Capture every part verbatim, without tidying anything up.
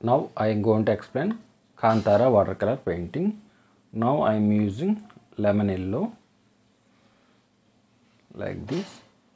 Now I am going to explain Kantara watercolor painting. Now I am using lemon yellow like this.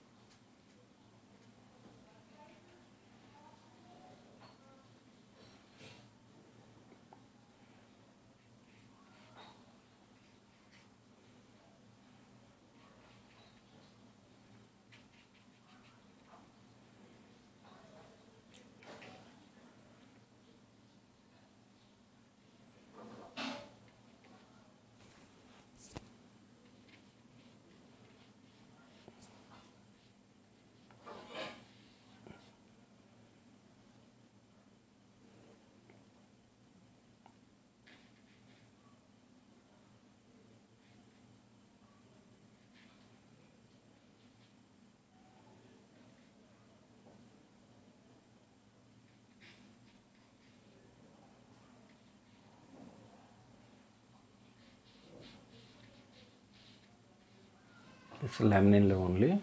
It's lemon yellow only.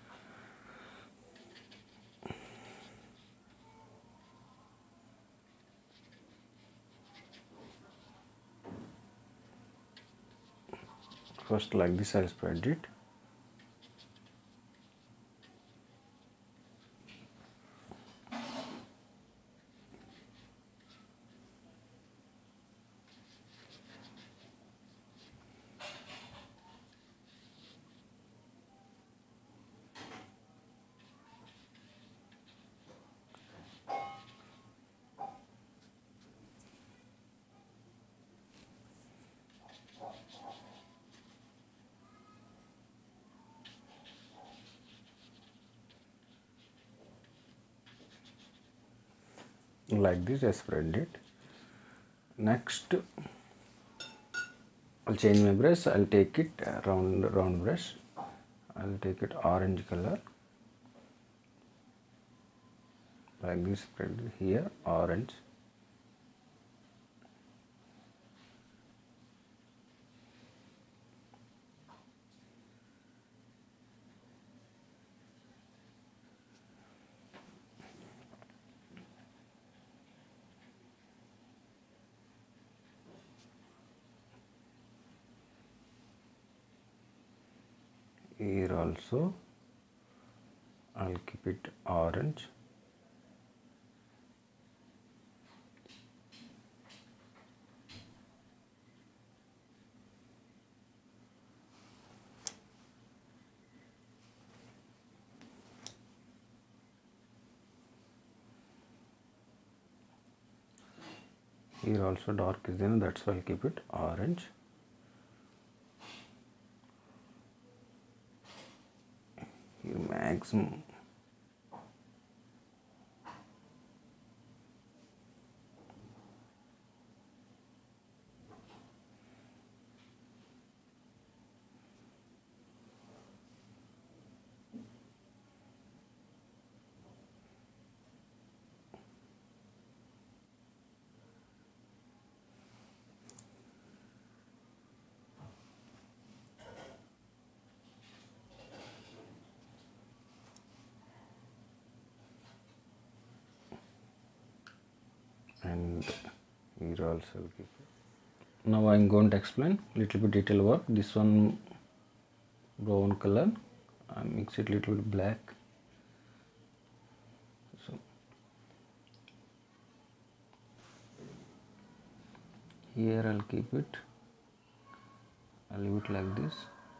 First like this I'll spread it. Like this I spread it. Next I'll change my brush. I'll take it uh, round round brush. I'll take it orange color like this, spread here orange. Here also I'll keep it orange. Here also dark is there, that's why I'll keep it orange. Here maximum and here also I'll keep it. Now I'm going to explain little bit detail work. This one brown color, I mix it little bit black. So here I'll keep it, I'll leave it like this.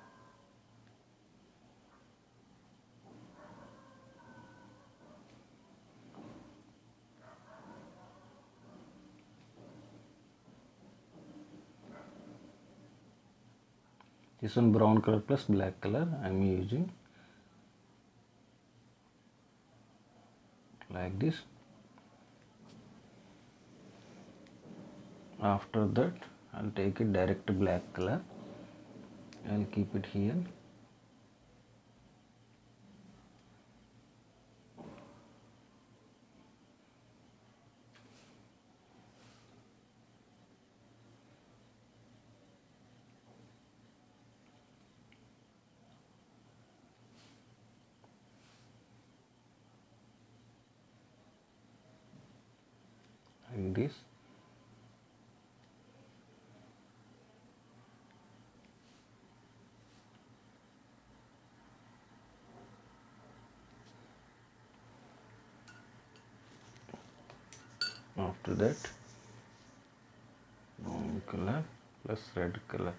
This one brown color plus black color I'm using like this. After that I'll take it direct black color, I'll keep it here. like this. After that, brown color plus red color.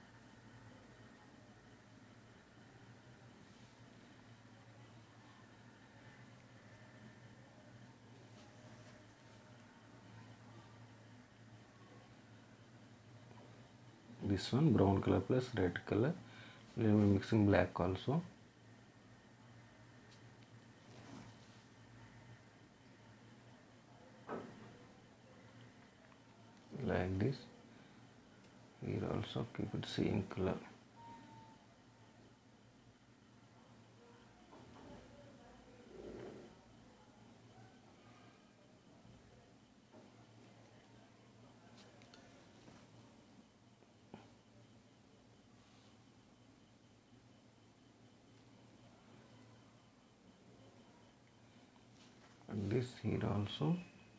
This one brown color plus red color. We will be mixing black also. Like this. Here also keep it same color. And this here also.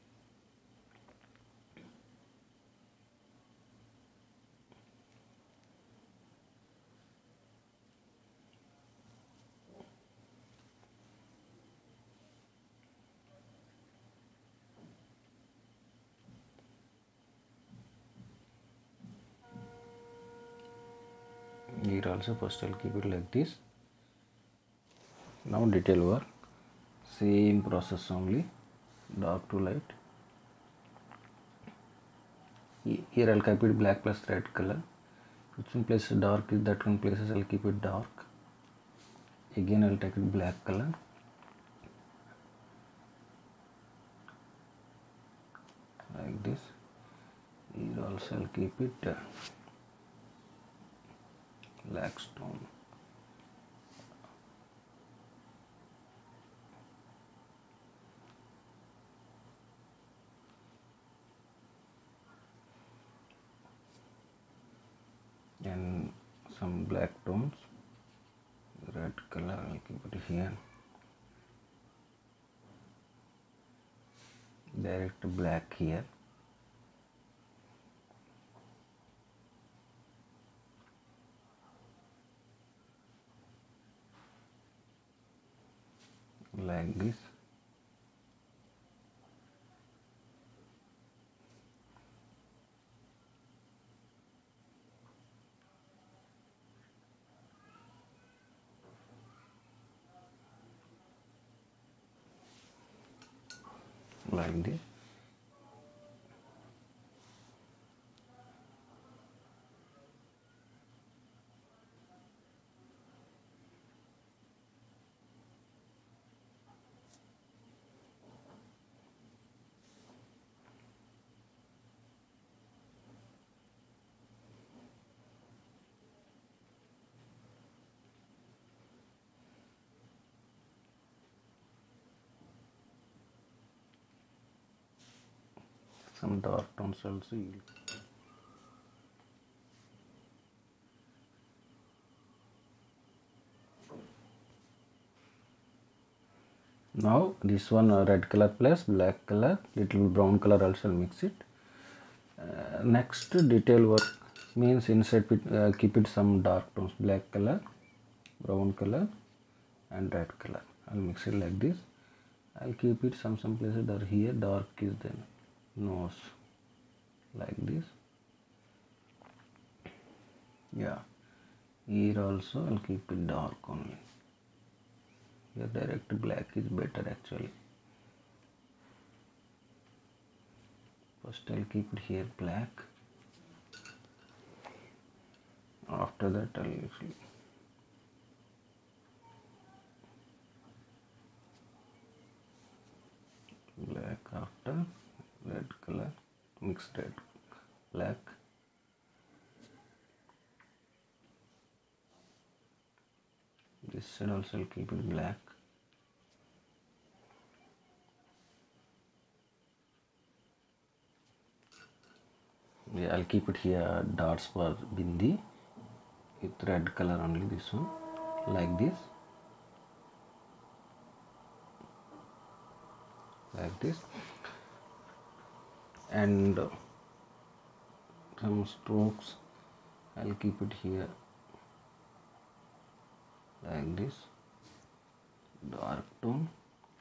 Here also first I'll keep it like this. Now detail work, same process only, dark to light. Here I'll keep it black plus red color. Which one place dark is that one places I'll keep it dark. Again I'll take it black color. Like this. Here also I'll keep it uh, black stone. And some black tones, red color I'll keep it here. Direct black here. Like this. Like this. Some dark tones also. Now this one uh, red color plus black color, little brown color also mix it. Uh, next detail work means inside it, uh, keep it some dark tones, black color, brown color and red color. I'll mix it like this. I'll keep it some some places that here dark is then nose, like this. Yeah, here also I'll keep it dark only. Here direct black is better actually. First I'll keep it here black. After that I'll usually black, after red color, mixed red, black. This side also I'll keep it black. Yeah, I'll keep it here dots for bindi with red color only, this one, like this, like this. and some strokes. I'll keep it here like this, dark tone.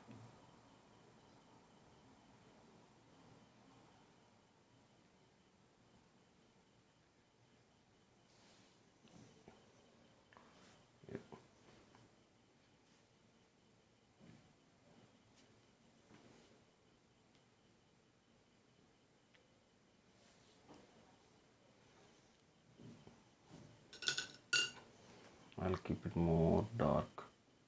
I'll keep it more dark.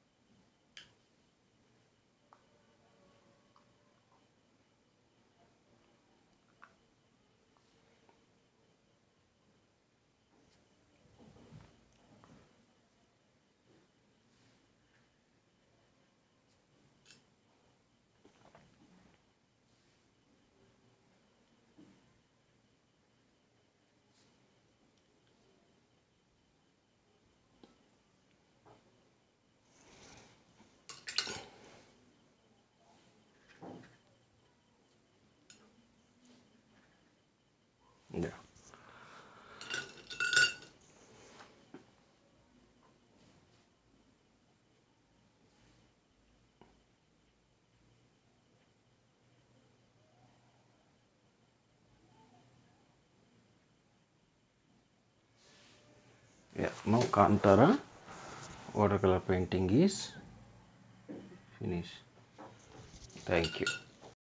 Yeah. Yeah, now Kantara watercolor painting is finished. Thank you.